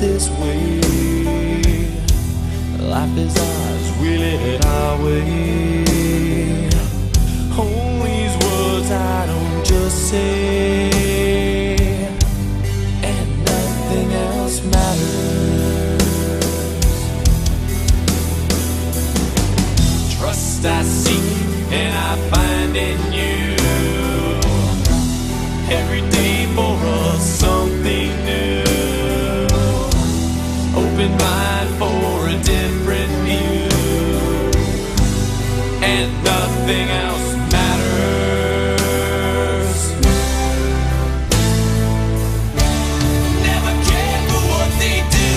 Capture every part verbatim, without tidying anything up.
this way. Life is ours, we live it our way. All these words I don't just say, and nothing else matters. Trust I seek and I find in you. Every day for us something new. Open mind for a different view, and nothing else matters. Never cared for what they do.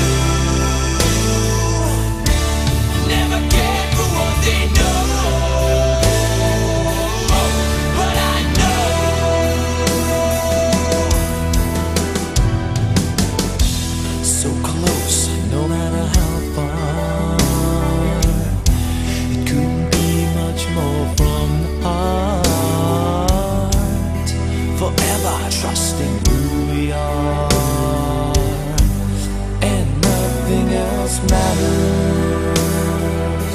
Never cared for what they know. But I know. So close, no matter how far. It couldn't be much more from the heart. Forever trusting who we are, and nothing else matters.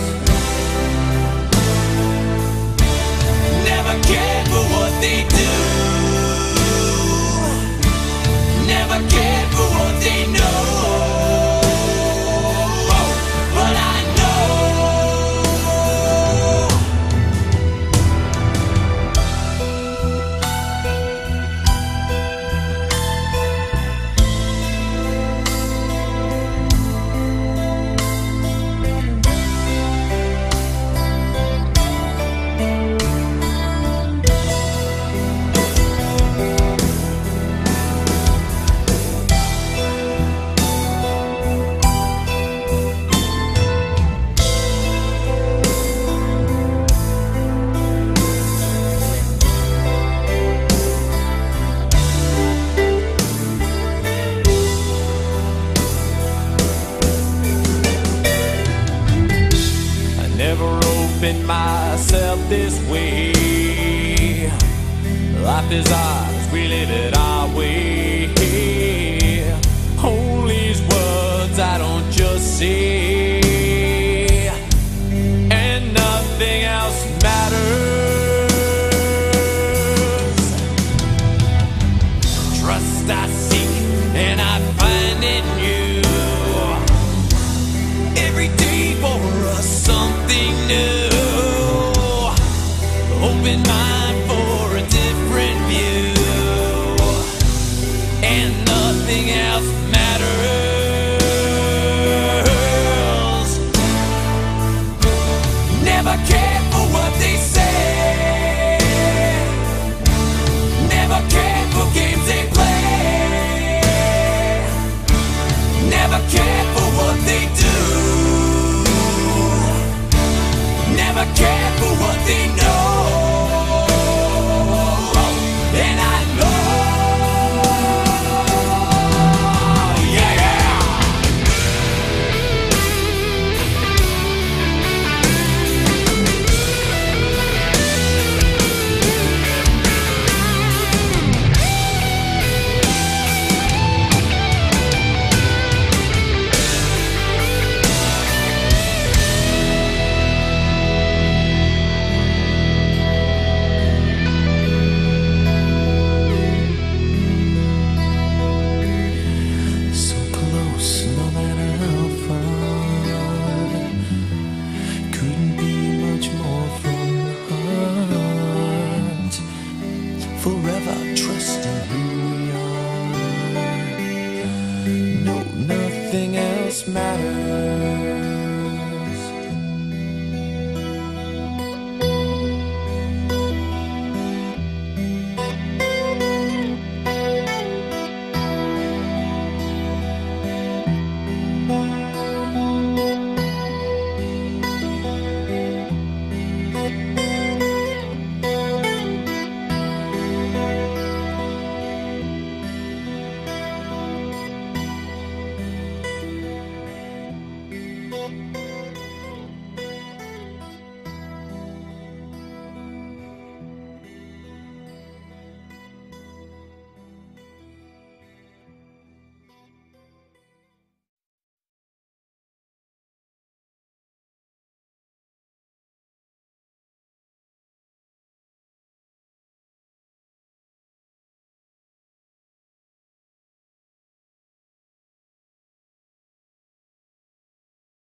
Never cared for what they do. Never cared for what they know. But I know. Never opened myself this way. Life is ours, we live it our way. All these words I don't just say, and nothing else matters. Trust I seek and I find in you. Every day for us something new. Open mind for a different view, and nothing else matters. Never cared for what they say. Never cared for games they play. Never cared for what they do. Never cared for what they know.